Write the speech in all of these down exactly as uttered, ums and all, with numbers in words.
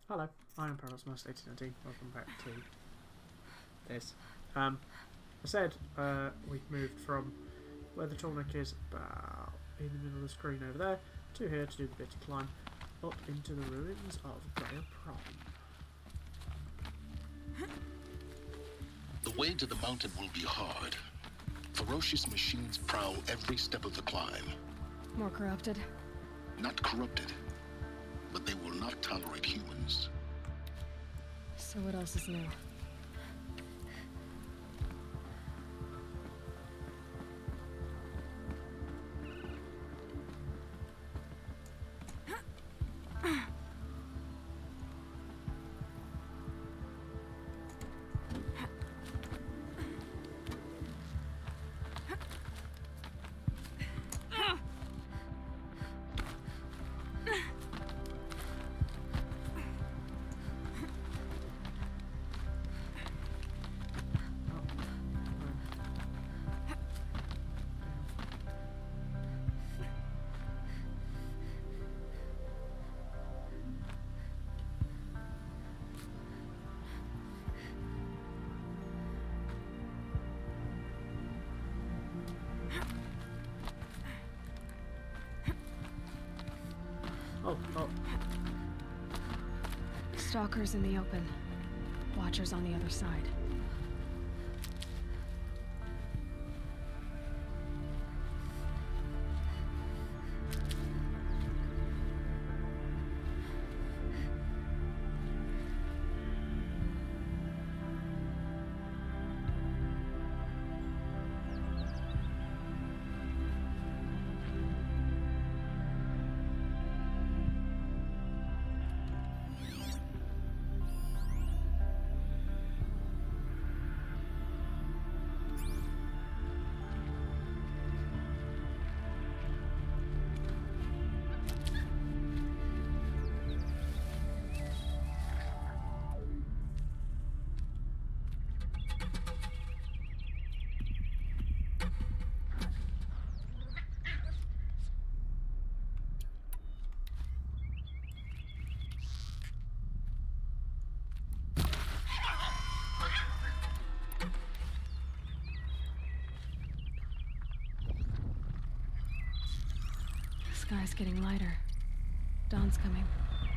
Hello, I am Paradox Master eighteen nineteen. Welcome back to this. Um, I said uh, we've moved from where the tallneck is, about in the middle of the screen over there, to here to do the bit to climb up into the ruins of Gaia Prime. The way to the mountain will be hard. Ferocious machines prowl every step of the climb. More corrupted? Not corrupted, but they will not tolerate humans. So what else is new? Oh, oh. Stalkers in the open. Watchers on the other side. The sky's getting lighter. Dawn's coming.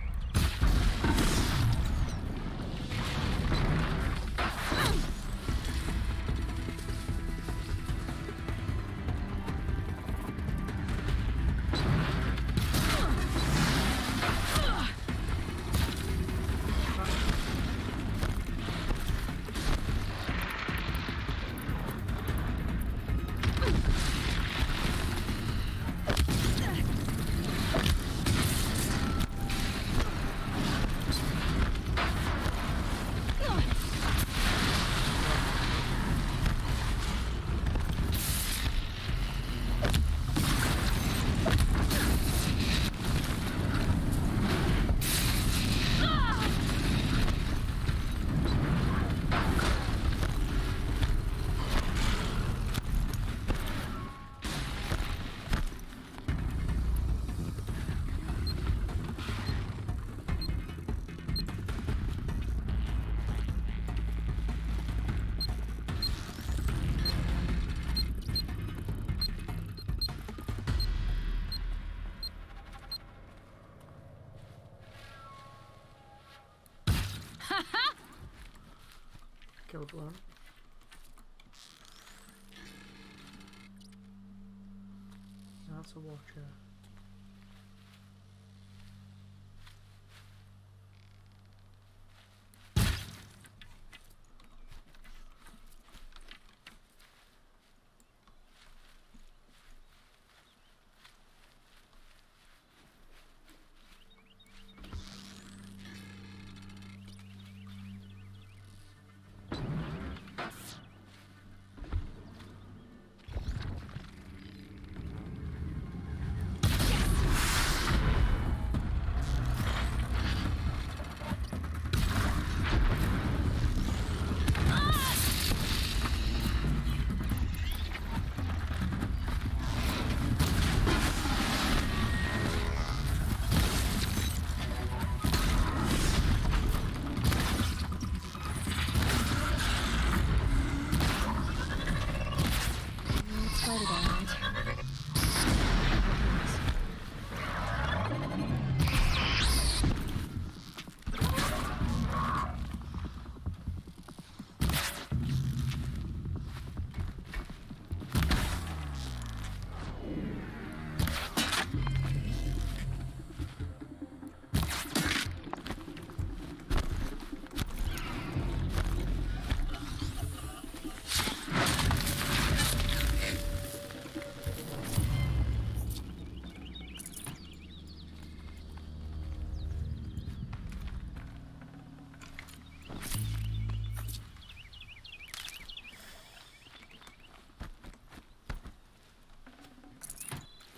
Killed one. That's a watcher.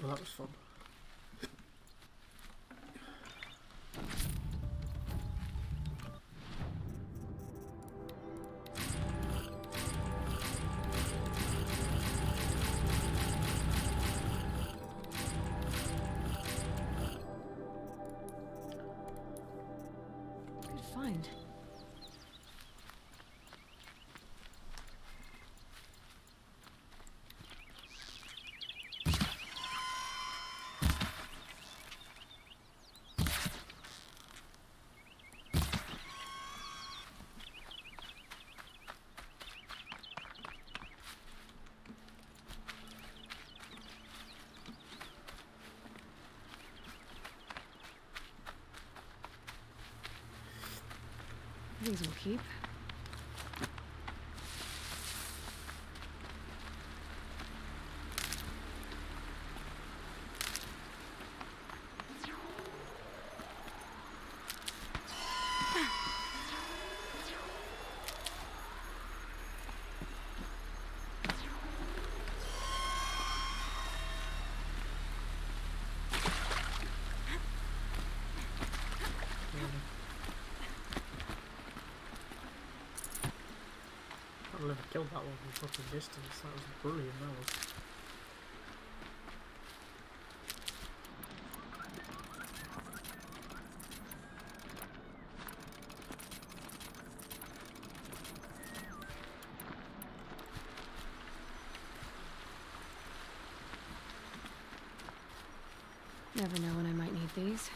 Well, that was fun. Good find. These will keep. I never killed that one from fucking distance. That was brilliant, that was. Never know when I might need these.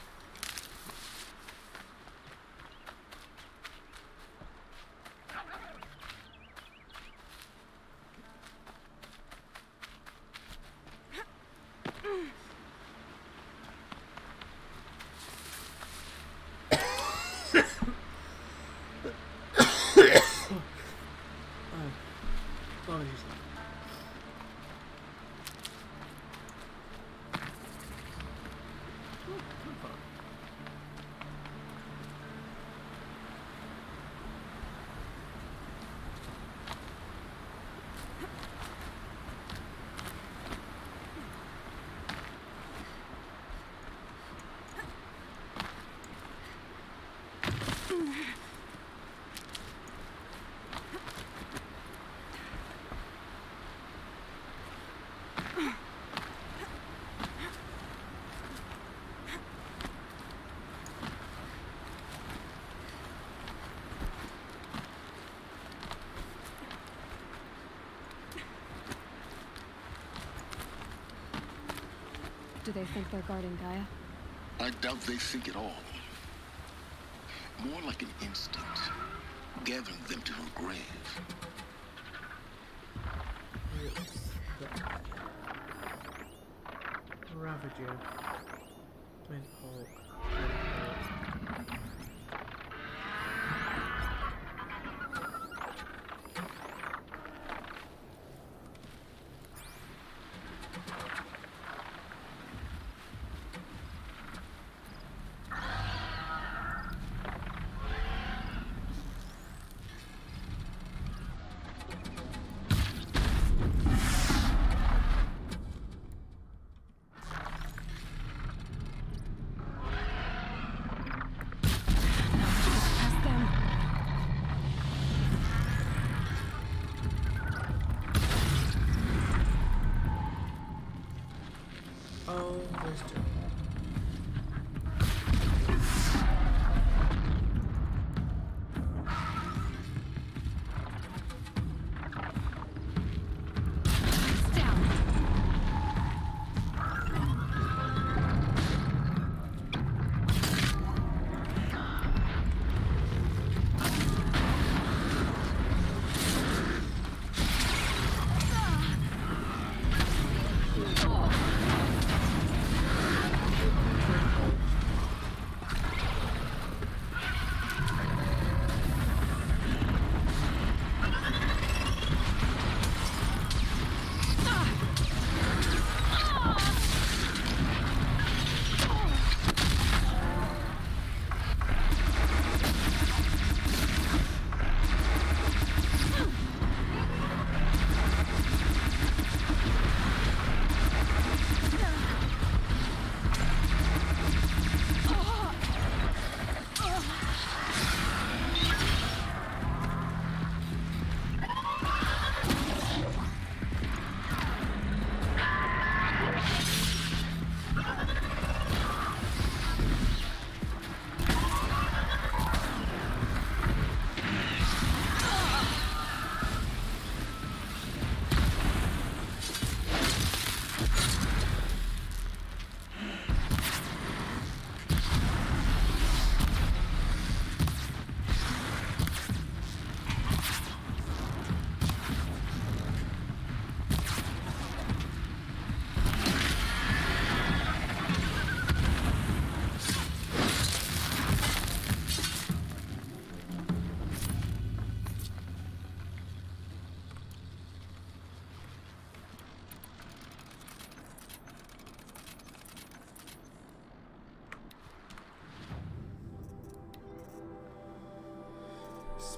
Do they think they're guarding Gaia? I doubt they think at all. More like an instinct, gathering them to her grave. Ravager. Flint Hawk. Oh, there's two. Oh.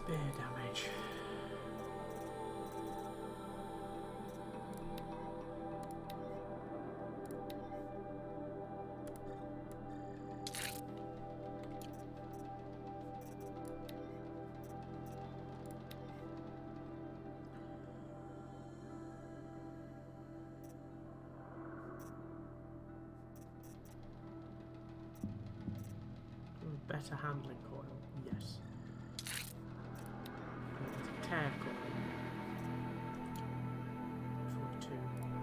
Spear damage. Better handling coil, yes. Tear coil. forty-two.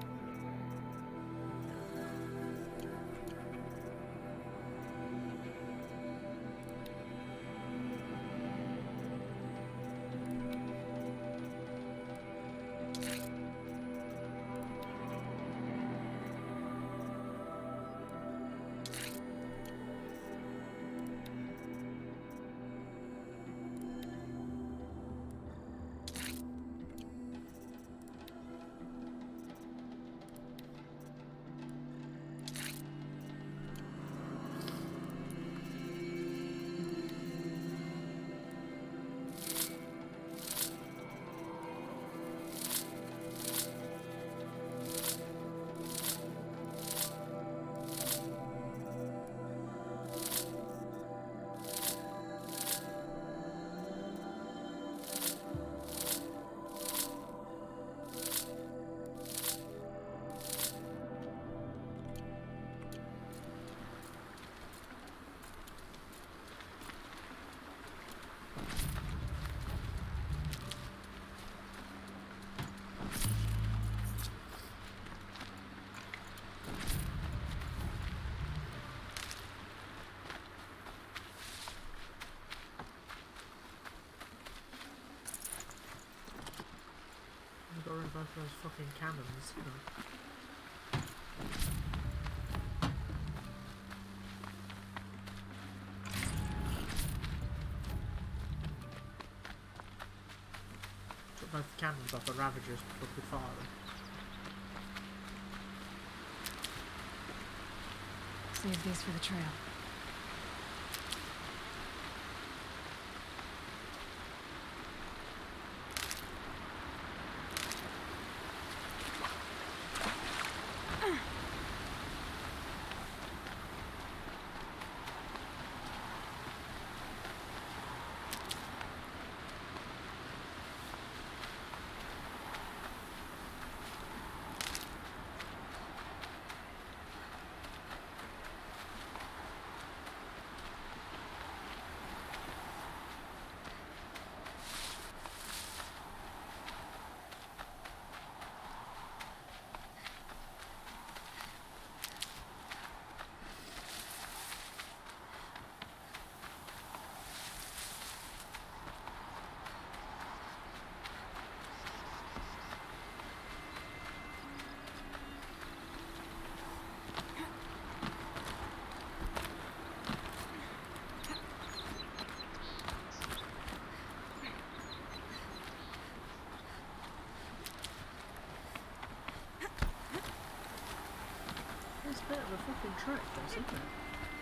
Got rid of both of those fucking cannons, you know. Took both the cannons off the Ravagers before we could fire them. Save these for the trail. It's a bit of a fucking trek, this, isn't it?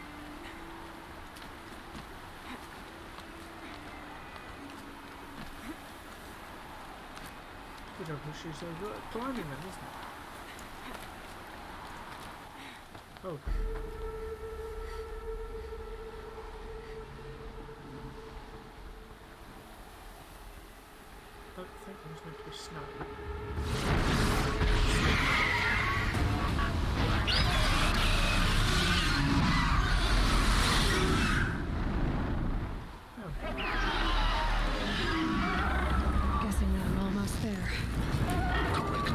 Bit of issues over climbing them, isn't it? Oh. I don't think there's meant to be snow. Guessing that I'm almost there. Correct.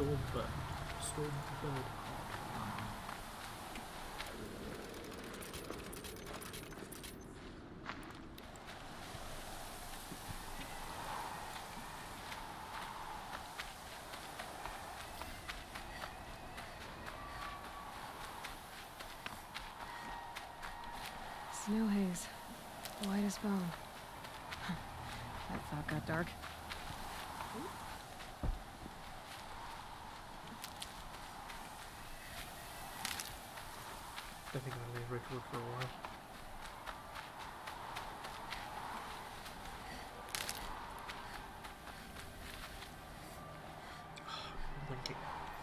storm, but storm bird. Snow haze. White as bone. That thought got dark. I think I'll leave Ridgewood for a while. I'm thinking.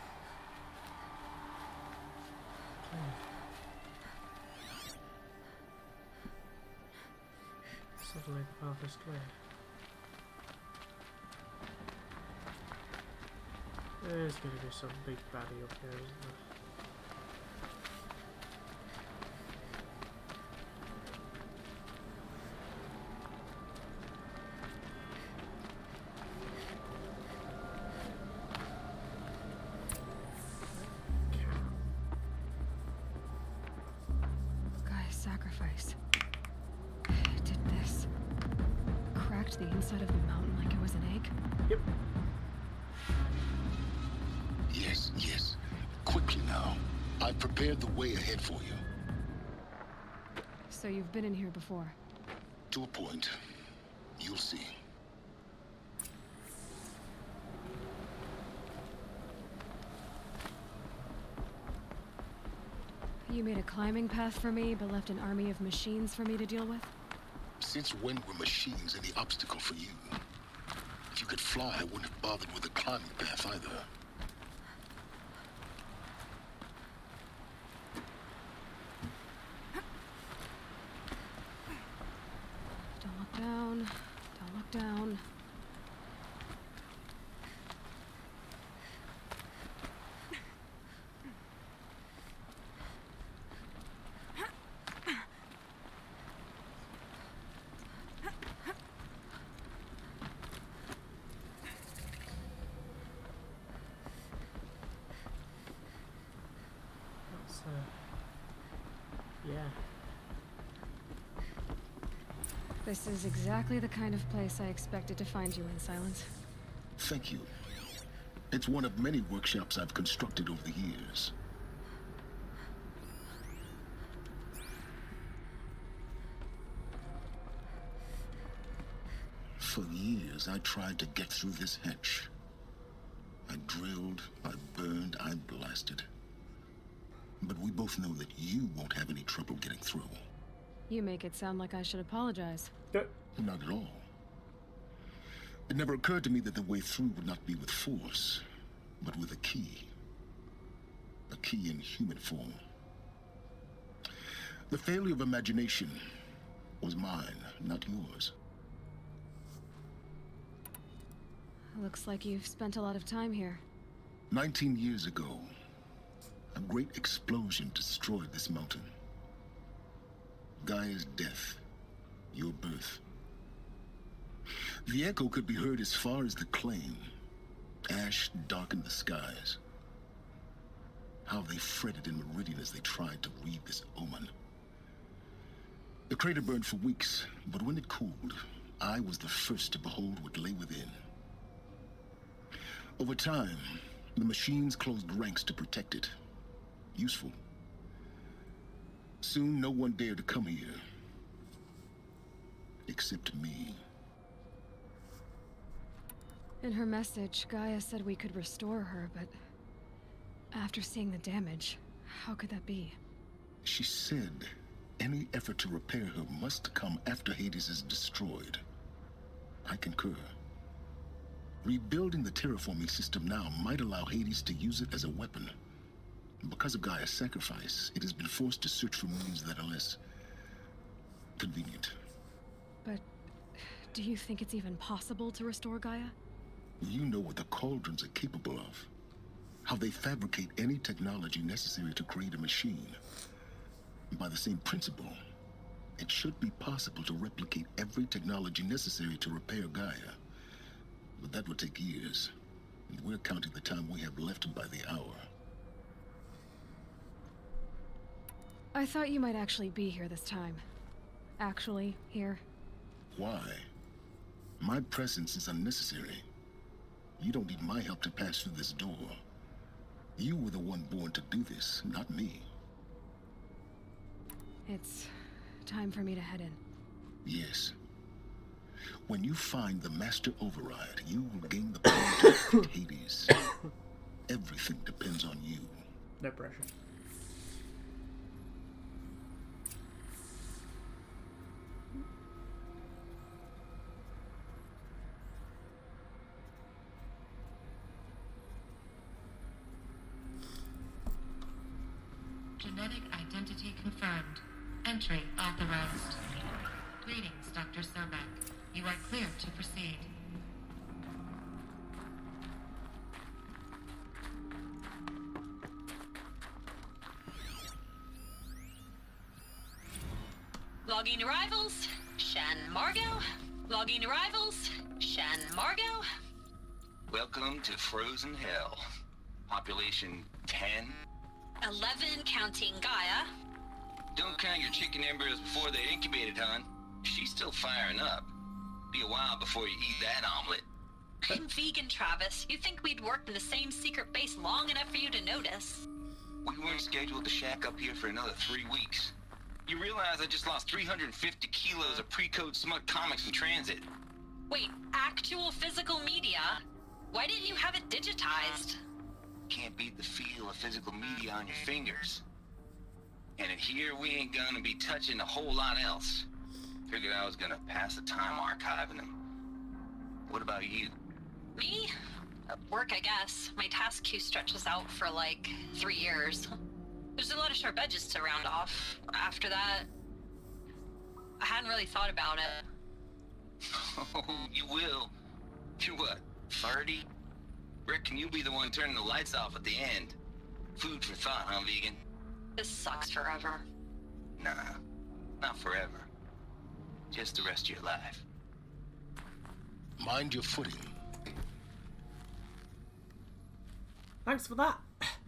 Suddenly the path is clear. There's going to be some big baddie up here, isn't there? Guy's sacrifice. It did this. Cracked the inside of the mountain like it was an egg. Yep. Yes, yes. Quickly now. I've prepared the way ahead for you. So you've been in here before? To a point. You'll see. You made a climbing path for me, but left an army of machines for me to deal with? Since when were machines any obstacle for you? If you could fly, I wouldn't have bothered with a climbing path either. Don't look down. Don't look down. That's, uh... yeah. This is exactly the kind of place I expected to find you in, Silence. Thank you. It's one of many workshops I've constructed over the years. For years, I tried to get through this hatch. I drilled, I burned, I blasted. But we both know that you won't have any trouble getting through. You make it sound like I should apologize. Yep. Not at all. It never occurred to me that the way through would not be with force, but with a key. A key in human form. The failure of imagination was mine, not yours. Looks like you've spent a lot of time here. Nineteen years ago, a great explosion destroyed this mountain. Gaia's death, your birth. The echo could be heard as far as the claim. Ash darkened the skies. How they fretted in Meridian as they tried to read this omen. The crater burned for weeks, but when it cooled, I was the first to behold what lay within. Over time, the machines closed ranks to protect it. Useful. Soon, no one dared to come here. Except me. In her message, Gaia said we could restore her, but after seeing the damage, how could that be? She said any effort to repair her must come after Hades is destroyed. I concur. Rebuilding the terraforming system now might allow Hades to use it as a weapon. Because of Gaia's sacrifice, it has been forced to search for means that are less convenient. But do you think it's even possible to restore Gaia? You know what the Cauldrons are capable of. How they fabricate any technology necessary to create a machine. By the same principle, it should be possible to replicate every technology necessary to repair Gaia. But that would take years. And we're counting the time we have left by the hour. I thought you might actually be here this time. Actually, here. Why? My presence is unnecessary. You don't need my help to pass through this door. You were the one born to do this, not me. It's time for me to head in. Yes. When you find the Master Override, you will gain the power to defeat Hades. Everything depends on you. No pressure. Genetic identity confirmed. Entry authorized. Greetings, Doctor Sobek. You are clear to proceed. Logging arrivals, Shan Margot. Logging arrivals, Shan Margot. Welcome to Frozen Hell. Population ten. eleven counting Gaia. Don't count your chicken embryos before they're incubated, hon. She's still firing up. Be a while before you eat that omelet. I'm vegan, Travis. You think we'd worked in the same secret base long enough for you to notice? We weren't scheduled to shack up here for another three weeks. You realize I just lost three hundred fifty kilos of pre-code smut comics in transit. Wait, actual physical media? Why didn't you have it digitized? Can't beat the feel of physical media on your fingers. And in here, we ain't gonna be touching a whole lot else. Figured I was gonna pass the time archiving them. What about you? Me? Uh, work, I guess. My task queue stretches out for like three years. There's a lot of sharp edges to round off. After that, I hadn't really thought about it. Oh, you will. You're what, thirty? Reckon you'll be the one turning the lights off at the end. Food for thought, huh, vegan? This sucks forever. Nah, not forever. Just the rest of your life. Mind your footing. Thanks for that.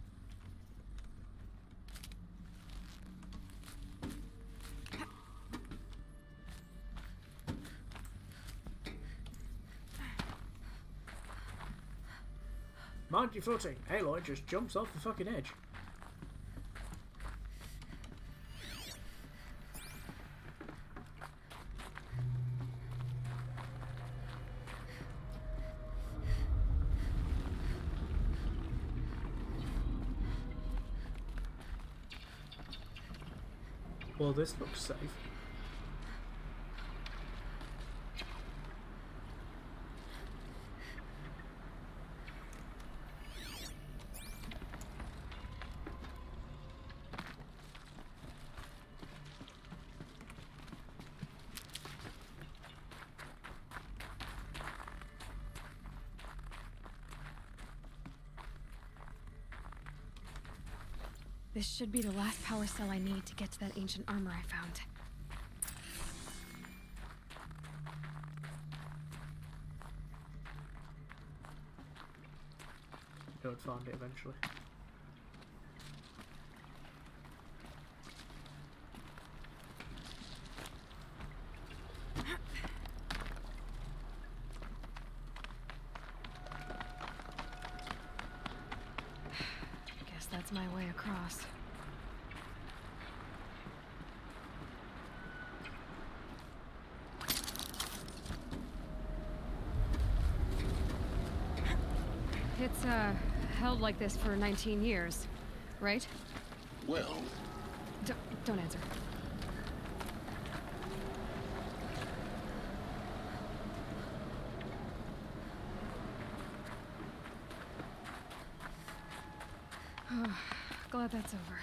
Mind your footing. Aloy just jumps off the fucking edge. Well, this looks safe. This should be the last power cell I need to get to that ancient armor I found. You would find it eventually. Guess that's my way across. It's, uh, held like this for nineteen years, right? Well, D- don't answer. Glad that's over.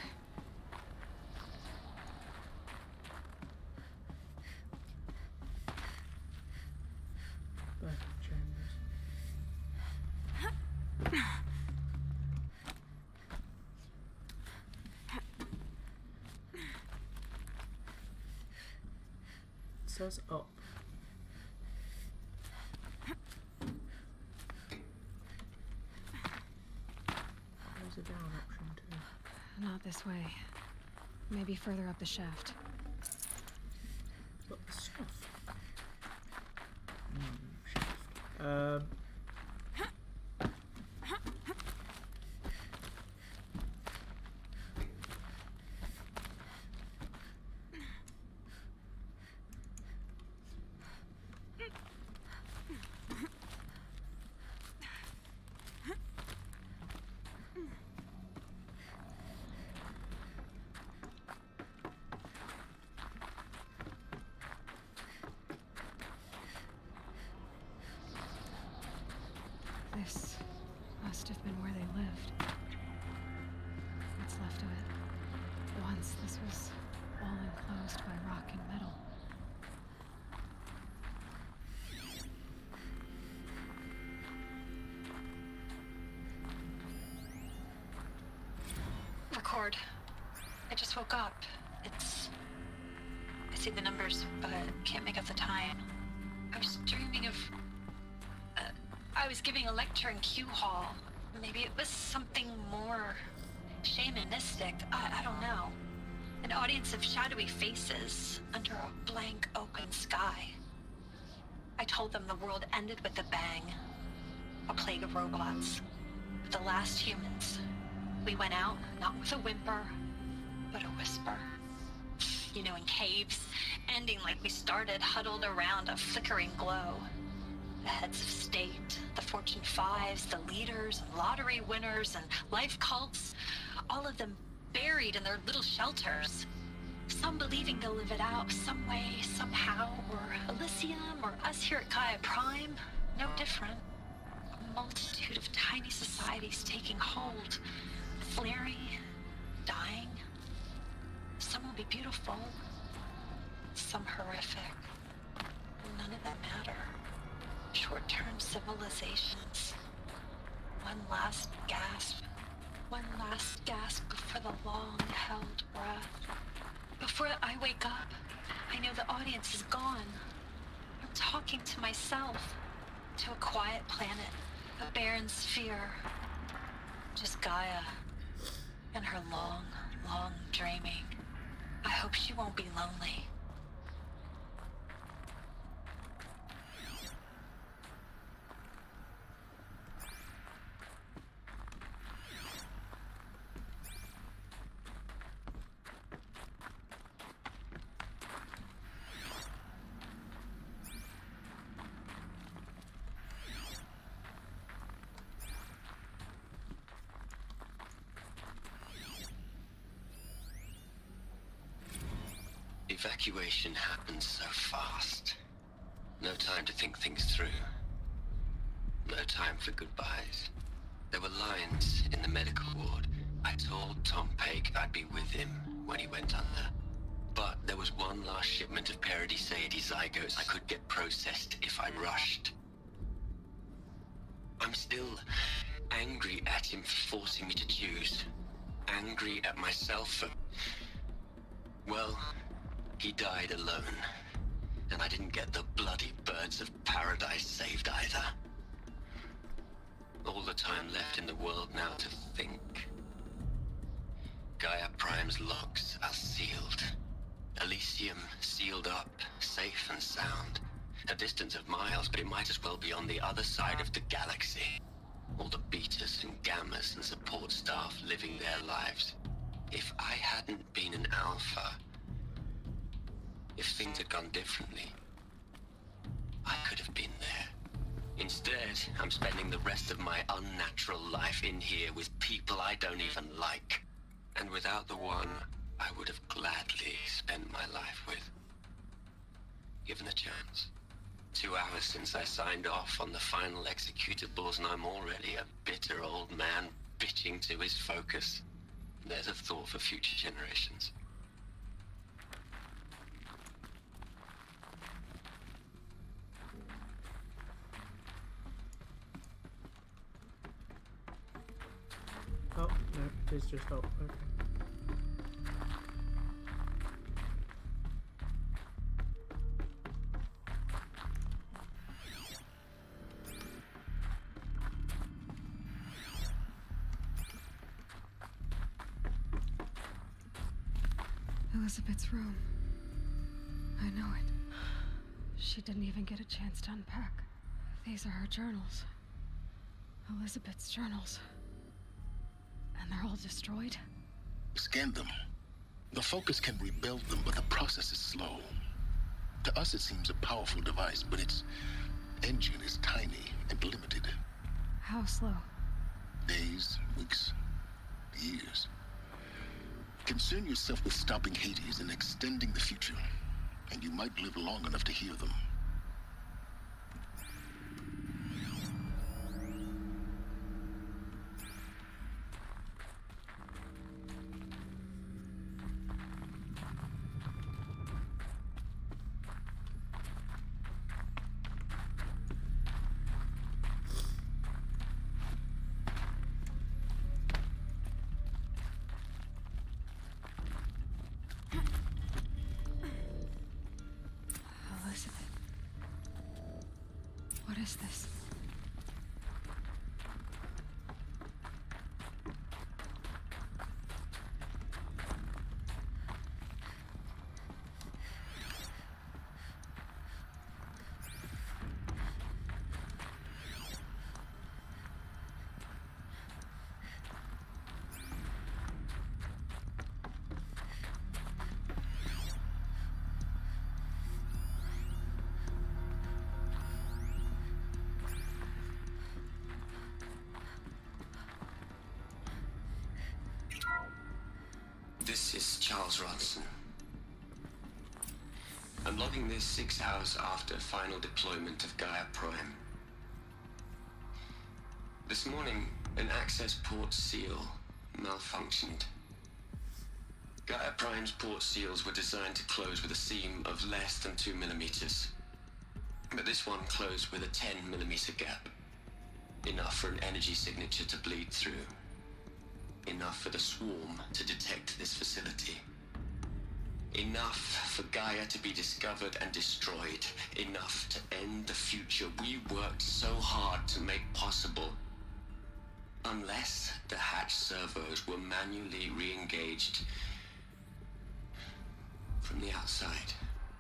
Back chambers. It says up. Not this way. Maybe further up the shaft. What the stuff? Hmm, shaft. Um. This must have been where they lived. What's left of it. Once this was all enclosed by rock and metal. Record. I just woke up. It's... I see the numbers, but can't make out the time. I was dreaming of... Uh, I was giving a lecture in Q Hall. Maybe it was something more shamanistic. I, I don't know. An audience of shadowy faces under a blank open sky. I told them the world ended with a bang. A plague of robots. The last humans. We went out, not with a whimper, but a whisper. You know, in caves, ending like we started, huddled around a flickering glow. The heads of state, the Fortune Fives, the leaders, and lottery winners, and life cults, all of them buried in their little shelters. Some believing they'll live it out some way, somehow, or Elysium, or us here at Gaia Prime, no different. A multitude of tiny societies taking hold, flaring, dying. Some will be beautiful, some horrific. None of them matter. Short-term civilizations. One last gasp. One last gasp before the long-held breath. Before I wake up, I know the audience is gone. I'm talking to myself. To a quiet planet. A barren sphere. Just Gaia. And her long, long dreaming. I hope she won't be lonely. Evacuation happened so fast. No time to think things through. No time for goodbyes. There were lines in the medical ward. I told Tom Pake I'd be with him when he went under. But there was one last shipment of Paradis-Sade zygotes I could get processed if I rushed. I'm still angry at him for forcing me to choose. Angry at myself for... Well... He died alone, and I didn't get the bloody birds of paradise saved either. All the time left in the world now to think. Gaia Prime's locks are sealed. Elysium sealed up, safe and sound. A distance of miles, but it might as well be on the other side of the galaxy. All the betas and gammas and support staff living their lives. If I hadn't been an alpha... If things had gone differently, I could have been there. Instead, I'm spending the rest of my unnatural life in here with people I don't even like. And without the one I would have gladly spent my life with. Given a chance. Two hours since I signed off on the final executables, and I'm already a bitter old man bitching to his focus. There's a thought for future generations. Oh, no, it is just up. Okay. Elizabeth's room. I know it. She didn't even get a chance to unpack. These are her journals. Elizabeth's journals. And they're all destroyed? Scan them. The Focus can rebuild them, but the process is slow. To us, it seems a powerful device, but its engine is tiny and limited. How slow? Days, weeks, years. Concern yourself with stopping Hades and extending the future, and you might live long enough to hear them. What is this? This is Charles Ronson. I'm logging this six hours after final deployment of Gaia Prime. This morning, an access port seal malfunctioned. Gaia Prime's port seals were designed to close with a seam of less than two millimeters. But this one closed with a ten millimeter gap. Enough for an energy signature to bleed through. Enough for the swarm to detect this facility. Enough for Gaia to be discovered and destroyed. Enough to end the future we worked so hard to make possible. Unless the hatch servos were manually re-engaged from the outside.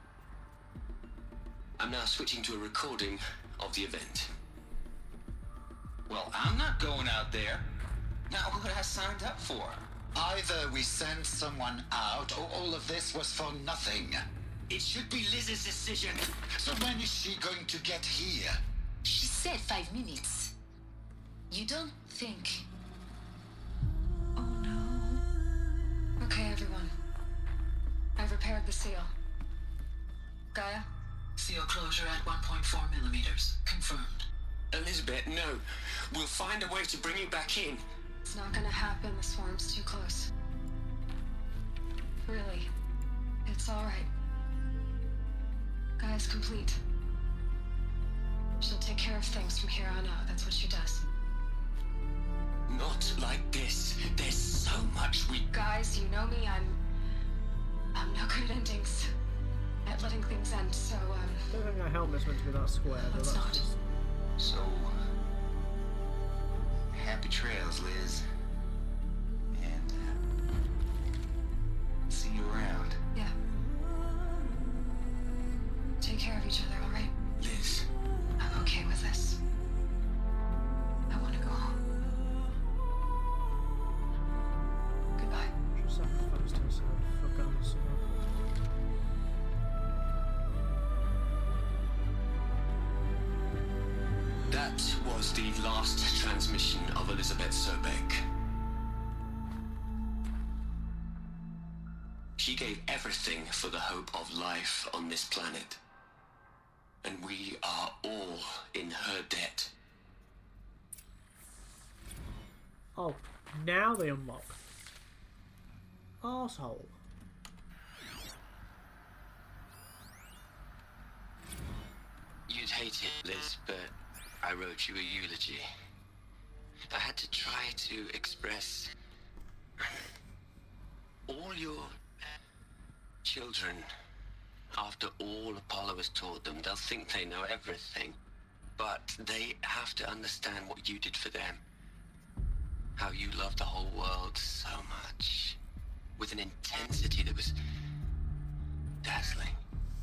I'm now switching to a recording of the event. Well, I'm not going out there. Not what I signed up for. Either we send someone out, or all of this was for nothing. It should be Liz's decision. So when is she going to get here? She said five minutes. You don't think... Oh no. Okay, everyone. I've repaired the seal. Gaia? Seal closure at one point four millimeters. Confirmed. Elizabeth, no. We'll find a way to bring you back in. It's not gonna happen. The swarm's too close. Really. It's alright. Gaia's complete. She'll take care of things from here on out. That's what she does. Not like this. There's so much we... Guys, you know me. I'm... I'm no good at endings. At letting things end, so, um... I don't think that helmet's meant to be that square, but Let's that's not. just... So, happy trails, Liz. And uh, see you around. Yeah. Take care of each other, alright? Liz. I'm okay with this. I want to go home. Goodbye. She sacrificed herself for Gaia's survival. That was the last transmission of Elizabeth Sobek. She gave everything for the hope of life on this planet. And we are all in her debt. Oh, now they unlock. Arsehole. You'd hate it, Liz, but I wrote you a eulogy. I had to try to express all your children. After all Apollo has taught them, they'll think they know everything. But they have to understand what you did for them. How you loved the whole world so much. With an intensity that was dazzling,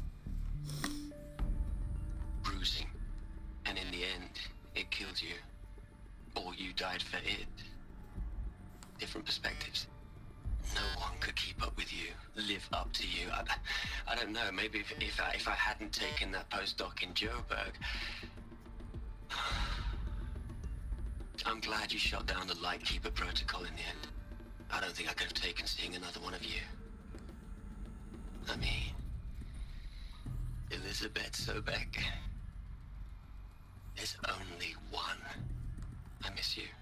bruising, and in the end, it killed you. Or you died for it. Different perspectives. No one could keep up with you, live up to you. I, I don't know, maybe if, if, I, if I hadn't taken that postdoc in Joburg. I'm glad you shot down the Lightkeeper protocol in the end. I don't think I could have taken seeing another one of you. I mean, Elizabeth Sobek. There's only one. I miss you.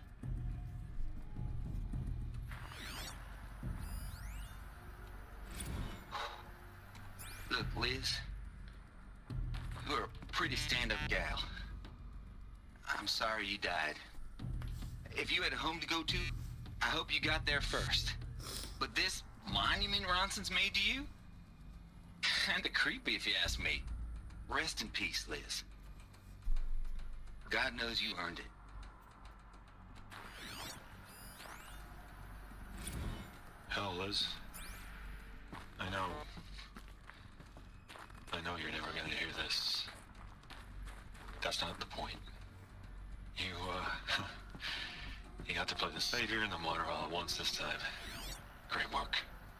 Look, Liz, you're a pretty stand-up gal. I'm sorry you died. If you had a home to go to, I hope you got there first. But this monument Ronson's made to you? Kinda creepy if you ask me. Rest in peace, Liz. God knows you earned it. Hell, Liz. I know. I know you're never gonna hear this. That's not the point. You, uh... you got to play the savior and the martyr all at once this time. Great work.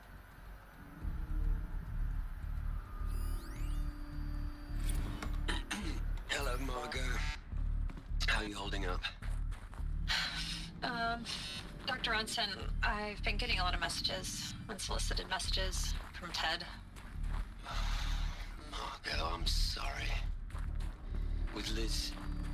Hello, Margot. How are you holding up? Um, Doctor Ronson, I've been getting a lot of messages, unsolicited messages from Ted. Margot, I'm sorry. With Liz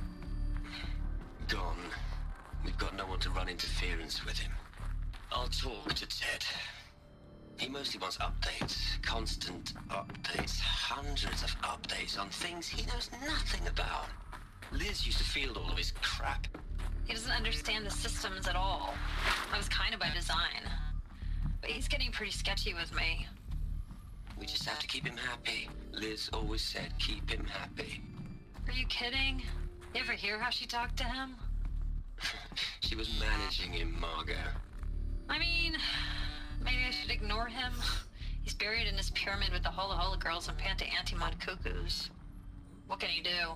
gone, we've got no one to run interference with him. I'll talk to Ted. He mostly wants updates, constant updates, hundreds of updates on things he knows nothing about. Liz used to field all of his crap. He doesn't understand the systems at all. That was kind of by design. But he's getting pretty sketchy with me. We just have to keep him happy. Liz always said keep him happy. Are you kidding? You ever hear how she talked to him? She was managing him, Margot. I mean, maybe I should ignore him. He's buried in his pyramid with the Hola Hola girls and Panta Antimod cuckoos. What can he do?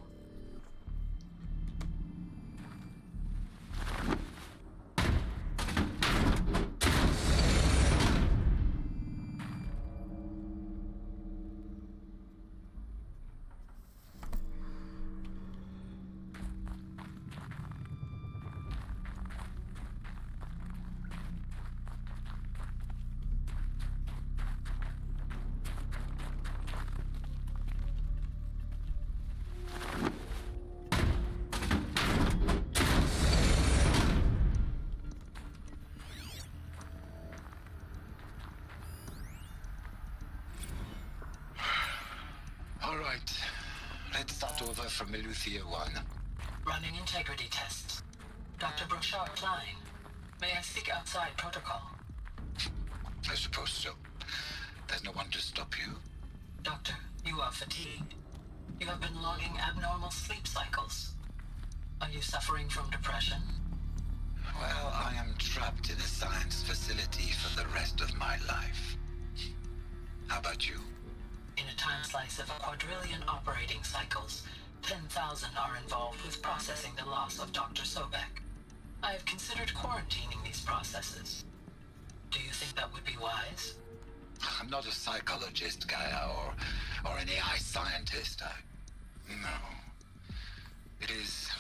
From Eleuthia one. Running integrity tests. Doctor Brochard Klein. May I speak outside protocol? I suppose so. There's no one to stop you. Doctor, you are fatigued. You have been logging abnormal sleep cycles. Are you suffering from depression? Well, I am trapped in a science facility for the rest of my life. How about you? In a time slice of a quadrillion operating cycles, ten thousand are involved with processing the loss of Doctor Sobek. I have considered quarantining these processes. Do you think that would be wise? I'm not a psychologist, Gaia, or, or an A I scientist. I... No. It is...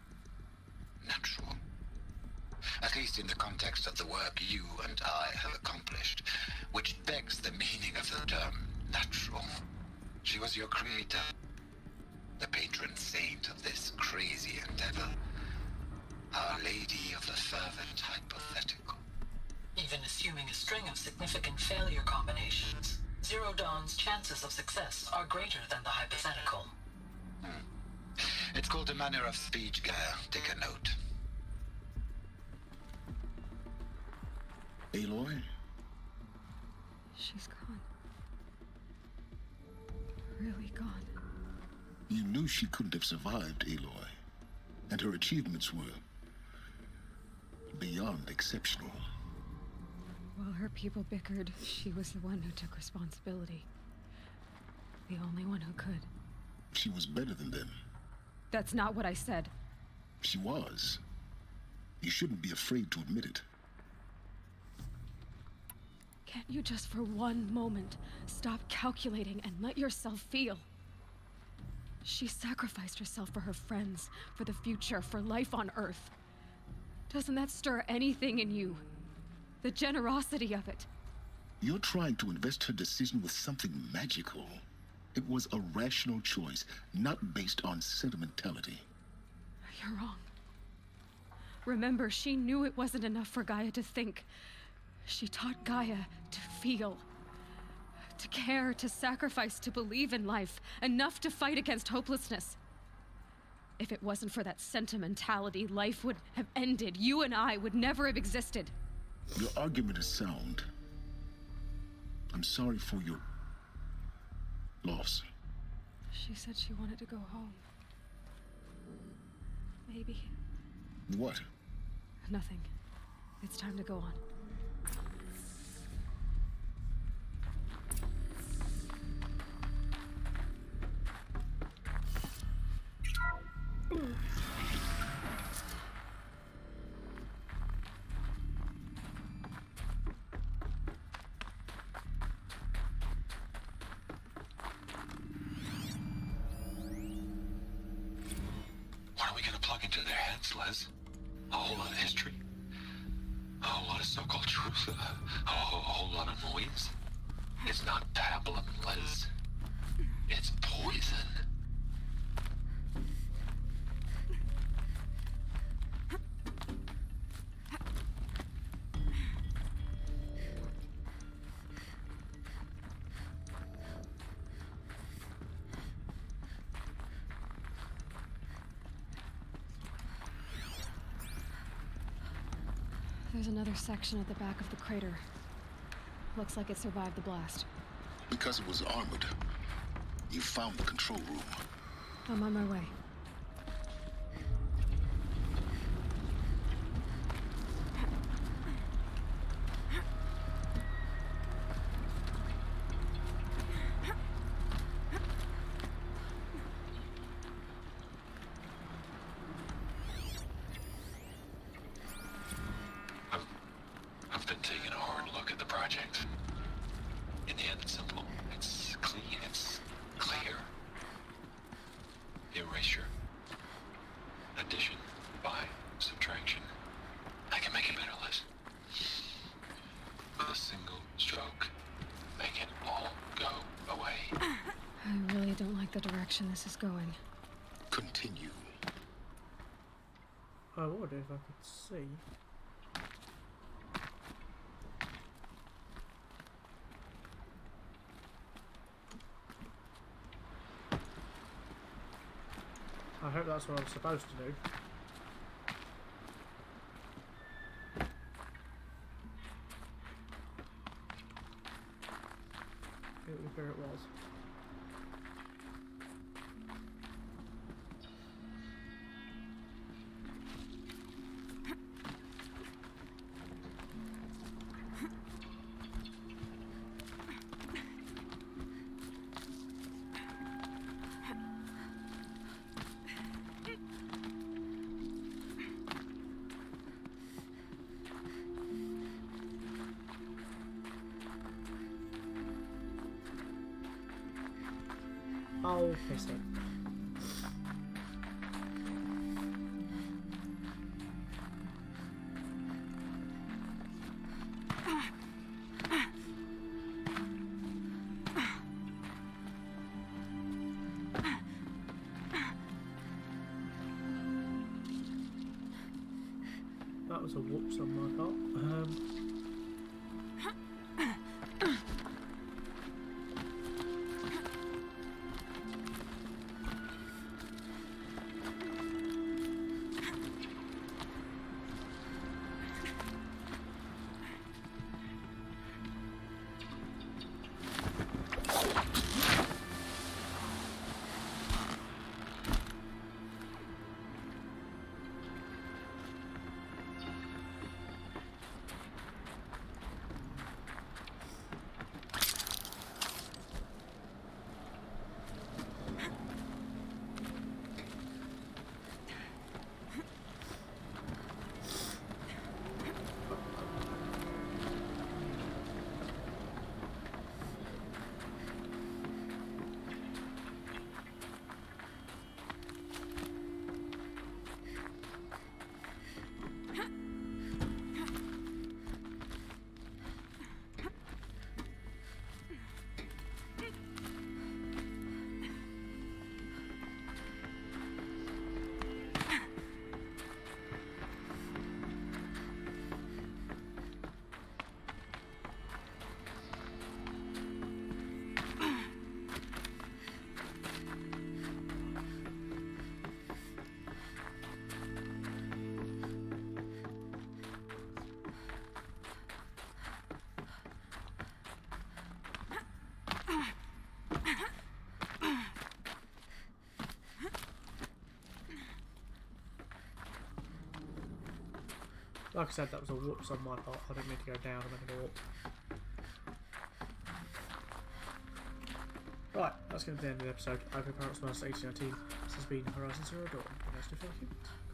natural. At least in the context of the work you and I have accomplished, which begs the meaning of the term natural. She was your creator. The patron saint of this crazy endeavor. Our Lady of the Fervent Hypothetical. Even assuming a string of significant failure combinations, Zero Dawn's chances of success are greater than the hypothetical. Hmm. It's called a manner of speech, Gaia. Take a note. Aloy? She's gone. Really gone. You knew she couldn't have survived, Aloy. And her achievements were beyond exceptional. While her people bickered, she was the one who took responsibility. The only one who could. She was better than them. That's not what I said. She was. You shouldn't be afraid to admit it. Can't you just for one moment stop calculating and let yourself feel? She sacrificed herself for her friends, for the future, for life on Earth. Doesn't that stir anything in you? The generosity of it. You're trying to invest her decision with something magical. It was a rational choice, not based on sentimentality. You're wrong. Remember, she knew it wasn't enough for Gaia to think. She taught Gaia to feel. To care, to sacrifice, to believe in life. Enough to fight against hopelessness. If it wasn't for that sentimentality, life would have ended. You and I would never have existed. Your argument is sound. I'm sorry for your loss. She said she wanted to go home. Maybe. What? Nothing. It's time to go on. What are we gonna plug into their heads, Les? A whole lot of history? A whole lot of so-called truth? A, a, whole, a whole lot of noise? It's not pablum, Les. It's poison. There's another section at the back of the crater. Looks like it survived the blast. Because it was armored. You found the control room. I'm on my way. I've been taking a hard look at the project. In the end, it's simple. It's clean. It's clear. Erasure. Addition. By. Subtraction. I can make it better, Liz. With a single stroke. Make it all go away. I really don't like the direction this is going. Continue. I would if I could see. I hope that's what I'm supposed to do. It was where it was. Oh, piss it. That was a whoops on my part. Um, Like I said, that was a whoops on my part. I didn't mean to go down, I meant to warp. Right, that's going to be the end of the episode. I hope you found it eighteen nineteen. This has been Horizon Zero Dawn. Nice to thank you.